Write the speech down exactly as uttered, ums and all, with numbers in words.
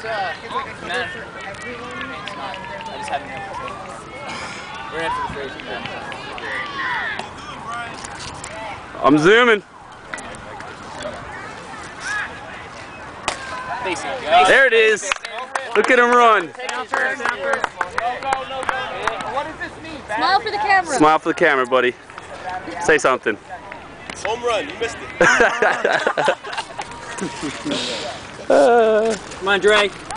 uh, man. It's not. I just haven't had it. We're gonna have to rephrase it. I'm zooming. There it is. Look at him run. What does this mean? Smile for the camera. Smile for the camera, buddy. Say something. Home run, you missed it. uh, Come on, Dre.